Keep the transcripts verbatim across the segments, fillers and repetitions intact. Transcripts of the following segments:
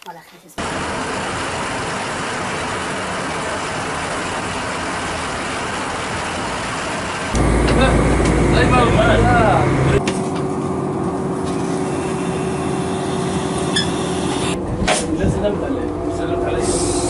ولا خاسس. سلمت عليك سلمت علي.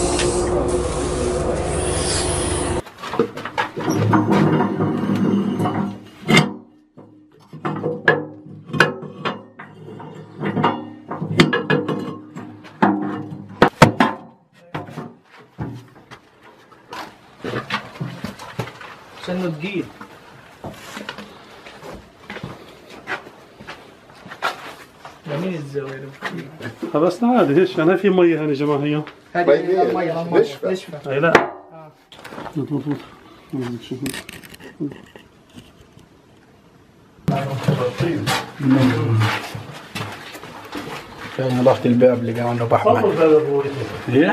عشان تقيل. جميل الزاوية. خلصنا عادي. ايش انا في ميه هنا يا جماعه. هي هذه المية نشفة. نشفة. اي لا مضبوط. كان ضغط الباب اللي قاعد بحمل. ايه؟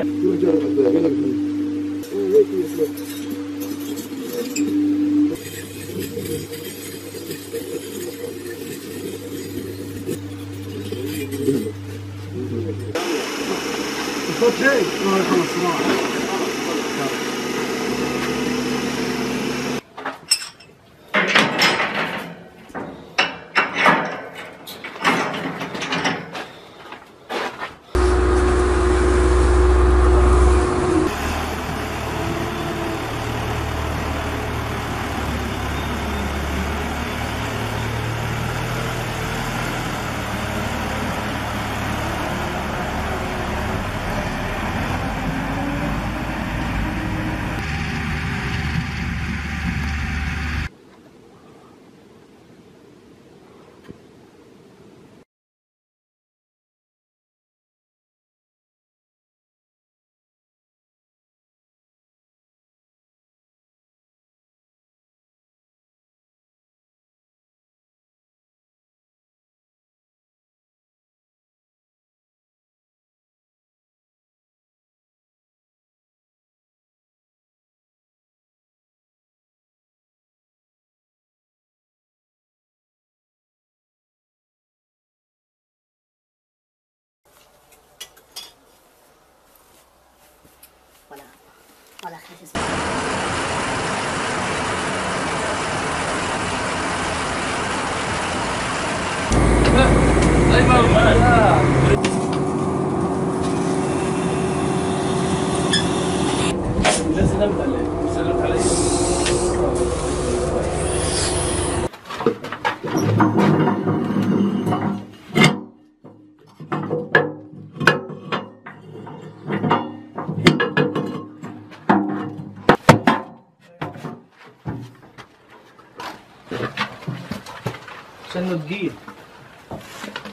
الصوت جاي. خلص ولا ولا خاسس. سلمت عليك سلمت علي. عشان تقيل.